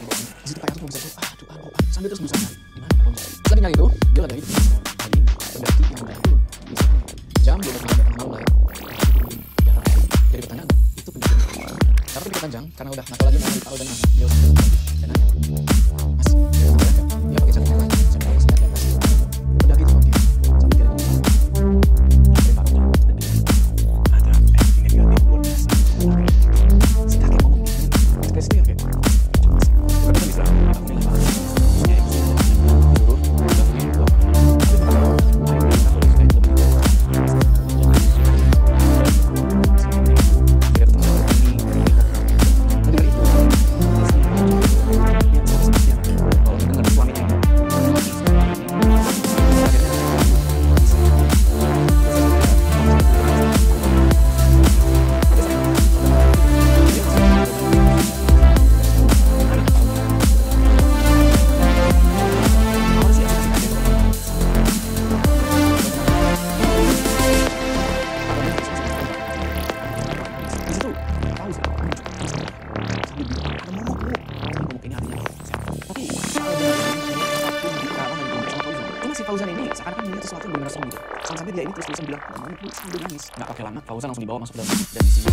di bawahnya. Di situ Pak Yarto bisa tuh, aduh, sambil terus berusaha nyari. Di mana Pak Fauzan? Setelah nyari itu, dia lagi itu tadi berarti yang udah turun. Bisa jam 12 malam lah ya. Ya, jadi pertanyaan itu pendidikan. Tapi lebih panjang karena udah nggak tahu lagi mau nyari tahu dan mana. Dia udah dan nanya, Mas, dia pakai cara yang lain. Saya tahu masih ada kasih. Udah gitu dia sampai dia dari Pak Fauzan dan dia ada energi negatif luar biasa. Si kakek ngomong ekspresi itu yang kayak bukan bisa bilang aku ini lah ya itu dulu udah punya itu tapi kalau kita tulis kayak lebih dia terus ini nanti dari itu kalau dengar suaminya Fauzan ini seakan-akan melihat sesuatu yang benar serem gitu. Sampai dia ini terus-terusan bilang, "Mau bu," sambil nangis. Nggak pakai lama, Fauzan langsung dibawa masuk ke dalam dan di sini.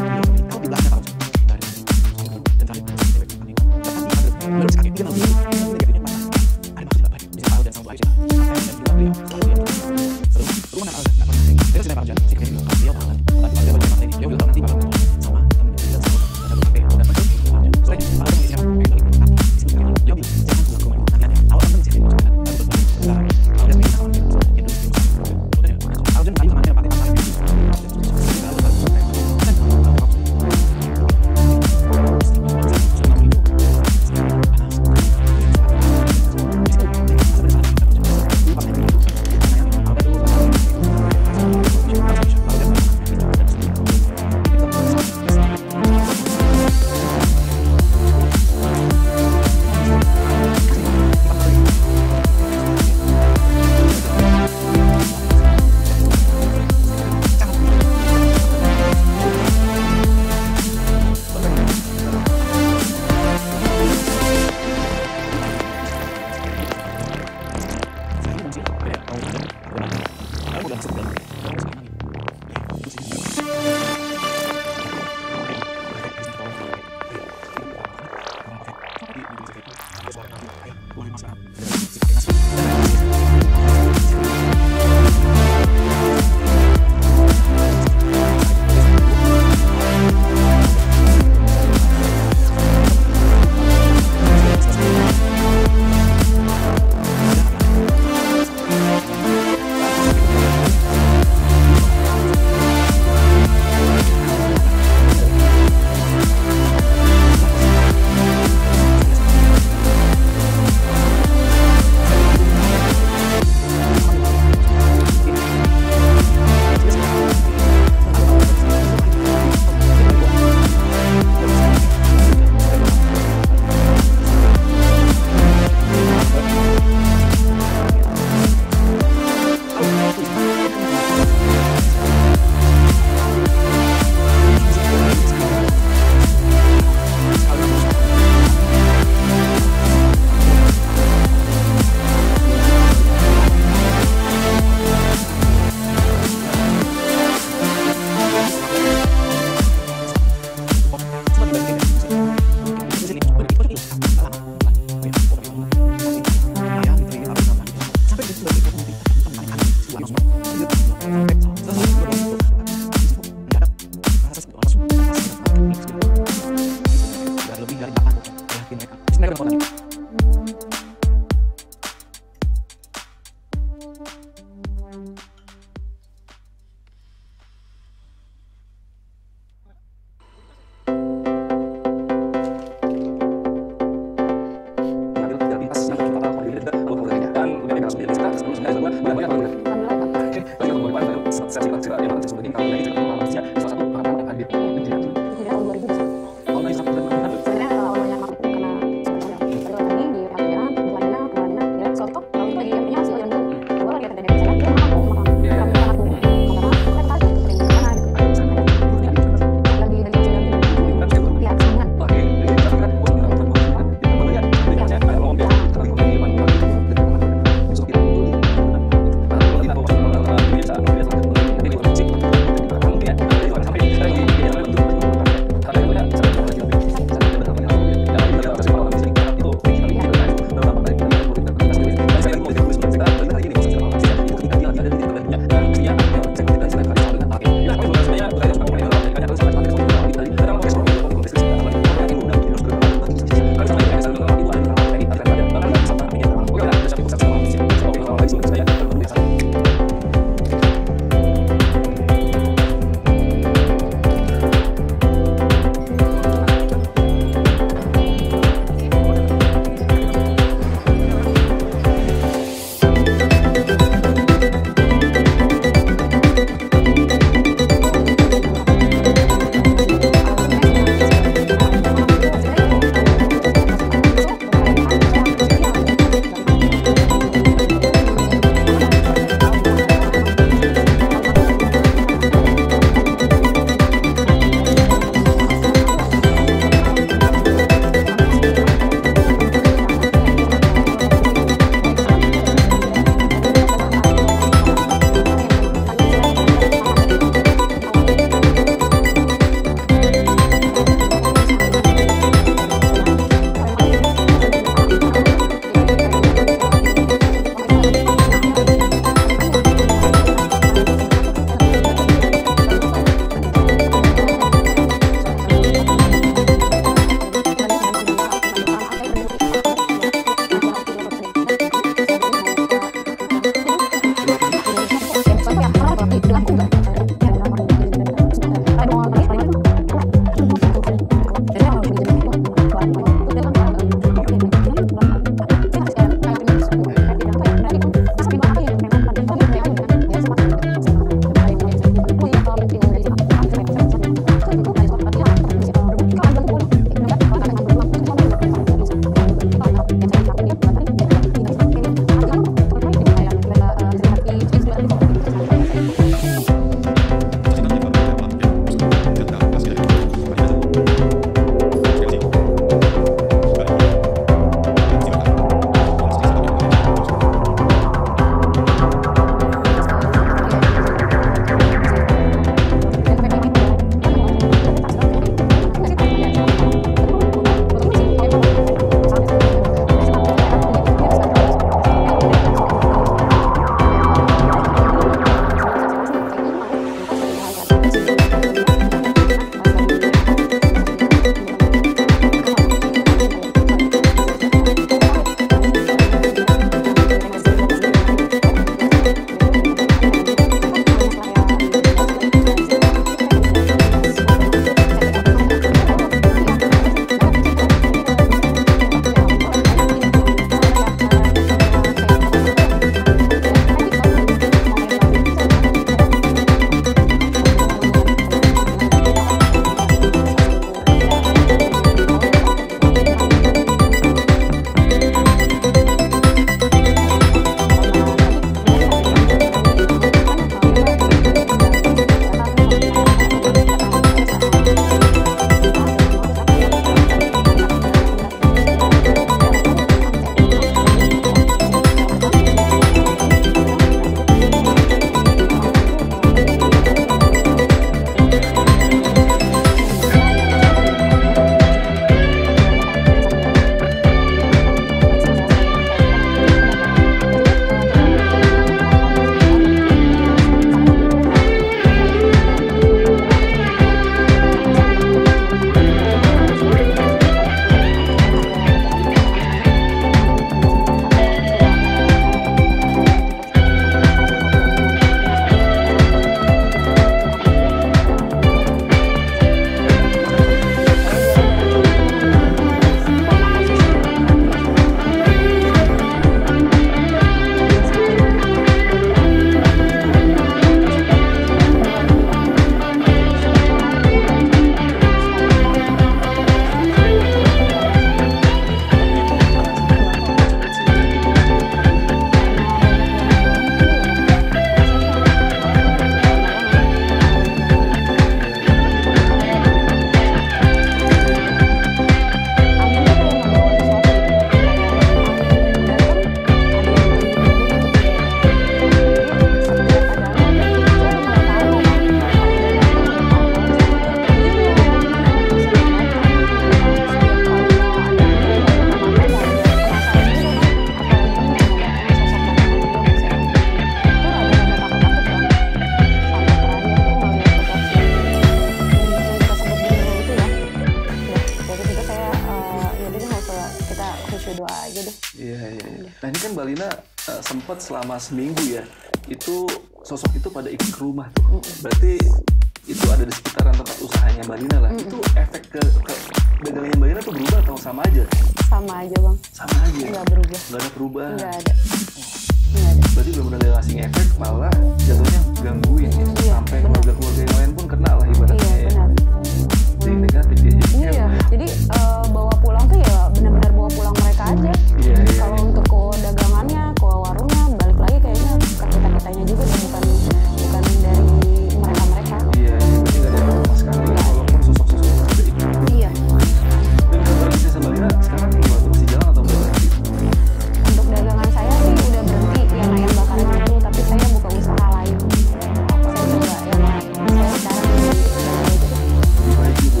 Nah ini kan Mbak Lina sempat selama seminggu ya, itu sosok itu pada ikut ke rumah tuh. Berarti itu ada di sekitaran tempat usahanya Mbak Lina lah. Itu efek ke dagangannya Mbak Lina tuh berubah atau sama aja? Sama aja Bang. Sama aja? Nggak berubah. Nggak ada perubahan? Nggak ada. Nggak ada. Berarti benar-benar nggak ngasih efek, malah jatuhnya gangguin ya. Iya, Sampai benar. keluarga-keluarga yang lain pun kena lah ibaratnya Iya ya. benar. Jadi negatif ya. Iya, jadi bawa pulang tuh ya benar-benar bawa pulang mereka aja. Iya, iya. Kalau untuk ke dagangannya, ke warungnya, balik lagi kayaknya ke kita-kitanya juga dan bukan dari mereka-mereka. Iya, berarti nggak ada sama sekali. Walaupun sosok-sosok itu ada itu. Iya. Dan kabar bisnis Mbak Lina sekarang gimana tuh? Masih jalan atau udah berhenti? Untuk dagangan saya sih udah berhenti yang ayam bakar itu, tapi saya buka usaha lain. Saya coba yang lain. Saya sekarang di Baik ibu.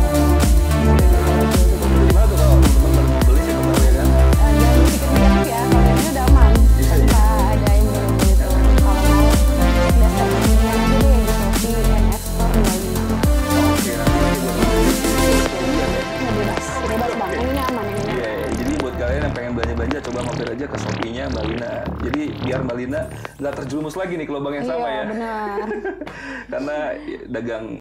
Gimana tuh kalau teman-teman mau beli siapa tahu ya kan? jangan dipikir-pikir ya, kalau ini udah aman. Nggak ada yang belum gitu. Kalau mau daftar pembelian aja deh di Shopee, NF Store, Oke, bebas bang, yang ini aman, yang ini. iya, iya. Jadi buat kalian yang pengen belanja-belanja, coba mampir aja ke Shopee-nya Mbak Lina. Jadi biar Mbak Lina nggak terjerumus lagi nih ke lubang yang sama Iya ya. benar. Karena dagang